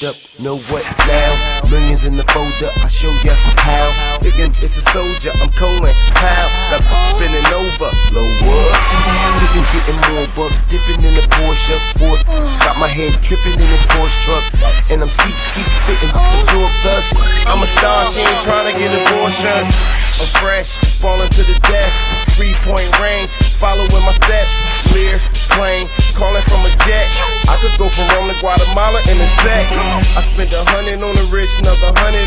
up, know what now? Millions in the folder, I show ya how. Again, it's a soldier, I'm calling how. Got spinning over, low what? Chicken getting more bucks, dipping in the Porsche. Force, got my head tripping in this Porsche truck. And I'm skeet spitting, absorb dust. I'm a star, she ain't trying to get abortions. I'm fresh, falling to the death. 3-point range, following my steps. Clear, plane, calling from a jet. I could go from Rome to Guatemala in a sec. I spent 100 on the wrist, another 100